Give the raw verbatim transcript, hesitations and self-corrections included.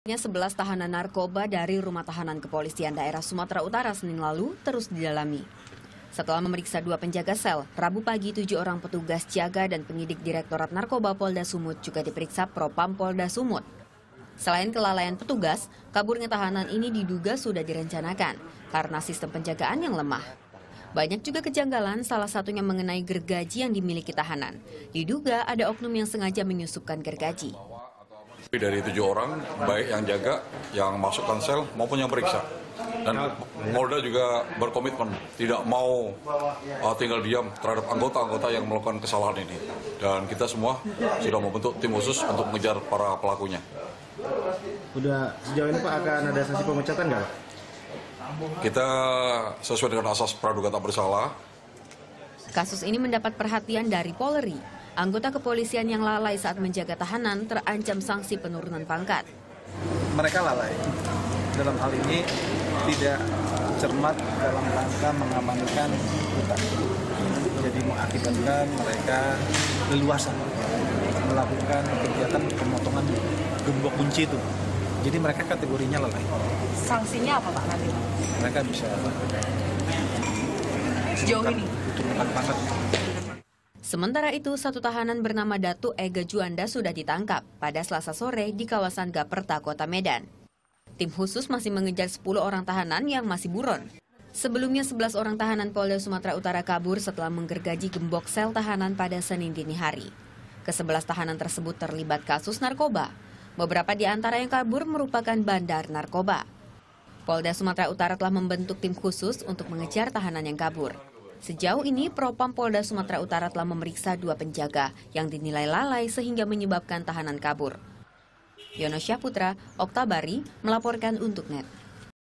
sebelas tahanan narkoba dari Rumah Tahanan Kepolisian Daerah Sumatera Utara Senin lalu terus didalami. Setelah memeriksa dua penjaga sel, Rabu pagi tujuh orang petugas jaga dan penyidik Direktorat Narkoba Polda Sumut juga diperiksa Propam Polda Sumut. Selain kelalaian petugas, kaburnya tahanan ini diduga sudah direncanakan karena sistem penjagaan yang lemah. Banyak juga kejanggalan, salah satunya mengenai gergaji yang dimiliki tahanan. Diduga ada oknum yang sengaja menyusupkan gergaji. Dari tujuh orang, baik yang jaga, yang masukkan sel, maupun yang periksa. Dan Polda juga berkomitmen tidak mau uh, tinggal diam terhadap anggota-anggota yang melakukan kesalahan ini. Dan kita semua sudah membentuk tim khusus untuk mengejar para pelakunya. Udah sejauh ini Pak akan ada sanksi pemecatan nggak Pak? Kita sesuai dengan asas praduga tak bersalah. Kasus ini mendapat perhatian dari Polri. Anggota kepolisian yang lalai saat menjaga tahanan terancam sanksi penurunan pangkat. Mereka lalai. Dalam hal ini tidak cermat dalam rangka mengamankan hutan. Jadi mengakibatkan mereka leluasa melakukan kegiatan pemotongan gembok kunci itu. Jadi mereka kategorinya lalai. Sanksinya apa Pak nanti? Mereka bisa sejauh ini turunkan pangkat. Sementara itu, satu tahanan bernama Datu Ega Juanda sudah ditangkap pada Selasa sore di kawasan Gaperta, Kota Medan. Tim khusus masih mengejar sepuluh orang tahanan yang masih buron. Sebelumnya, sebelas orang tahanan Polda Sumatera Utara kabur setelah menggergaji gembok sel tahanan pada Senin dini hari. Kesebelas tahanan tersebut terlibat kasus narkoba. Beberapa di antara yang kabur merupakan bandar narkoba. Polda Sumatera Utara telah membentuk tim khusus untuk mengejar tahanan yang kabur. Sejauh ini, Propam Polda Sumatera Utara telah memeriksa dua penjaga yang dinilai lalai sehingga menyebabkan tahanan kabur. Yono Syahputra, Oktabari, melaporkan untuk N E T.